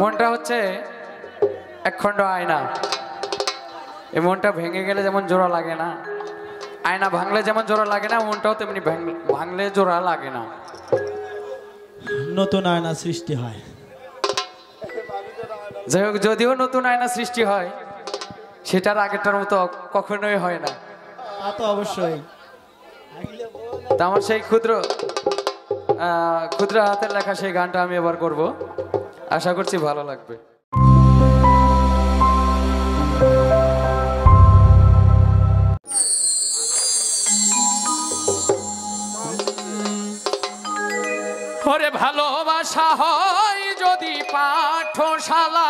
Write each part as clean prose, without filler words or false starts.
মনটা হচ্ছে একখণ্ড আয়না। এই মনটা ভেঙে গেলে যেমন জোড়া লাগে না, আয়না ভাঙলে যেমন জোড়া লাগে না, মনটাও তেমনি ভাঙলে জোড়া লাগে না। নতুন আয়না সৃষ্টি হয়। যাই হোক, যদিও নতুন আয়না সৃষ্টি হয়, সেটার আগেরটার মতো কখনোই হয় না। তা তো অবশ্যই। তা আমার সেই ক্ষুদ্র হাতের লেখা সেই গানটা আমি এবার করব, আশা করছি ভালো লাগবে। ওরে ভালোবাসা হয় যদি পাঠশালা,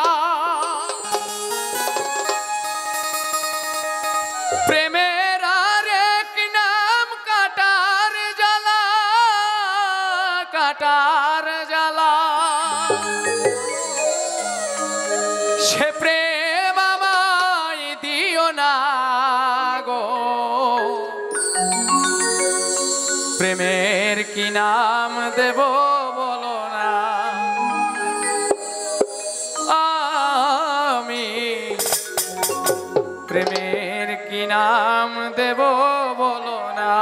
প্রেমের আরেক নাম কাটার জ্বালা, কাটার জ্বালা। সে প্রেম আমায় দিও না গো, প্রেমের কি নাম দেব বলো না। আমি প্রেমের কি নাম দেব বলো না।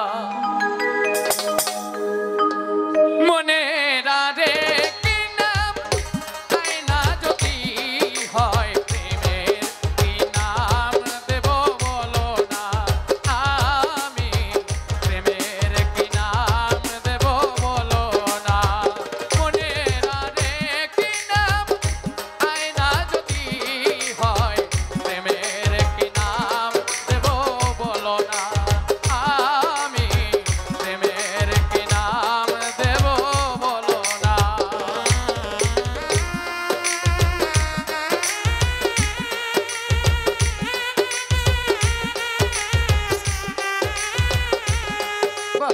মনে রারে কি নাম আয়না যদি হয়, প্রেমের কি নাম দেব বলো না। আমি প্রেমের কি নাম দেব বলো না। মনে রারে কি নাম আয়না যদি হয়, প্রেমের কি নাম দেব বলো না। আমি প্রেমের কি নাম দেব বলো না। বাহ!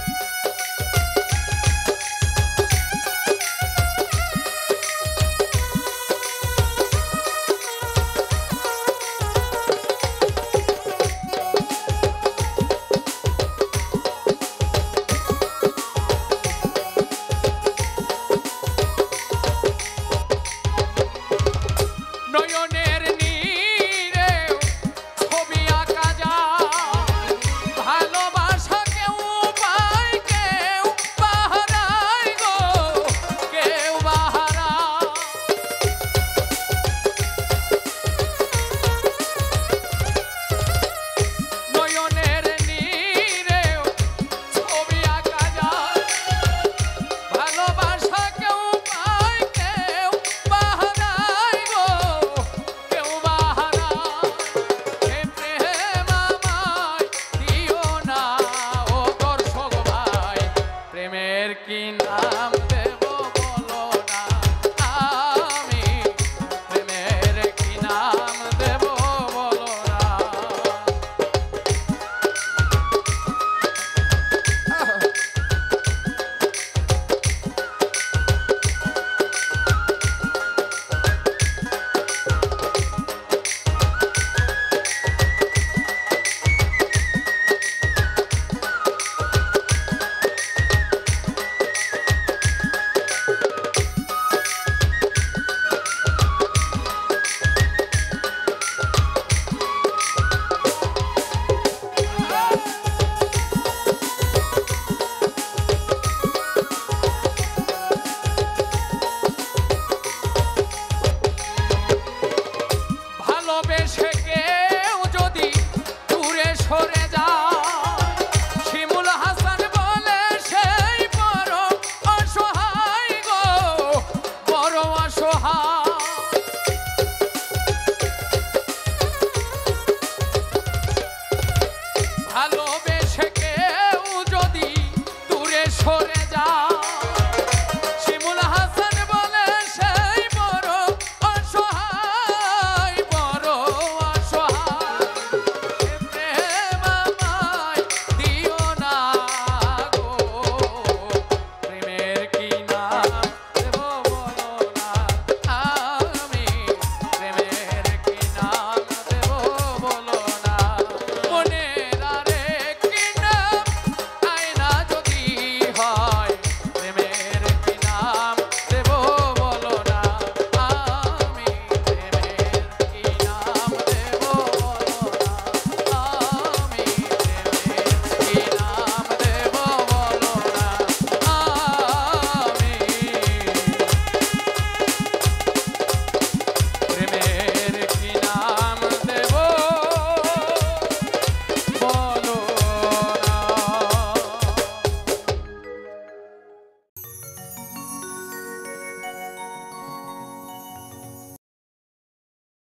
নয়নের নীরে ছবি আঁকা যায়, ভালোবাসা কেউ পায় কেউ বাহারায় গো, কেউ বাহারায়। নয়নের নীরে ছবি আঁকা যায়, ভালোবাসা কেউ পায় কেউ বাহারায় গো, কেউ বাহারায়। হে প্রেম আমায় দিও না ও দর্শক ভাই, প্রেমের কি নাম দেব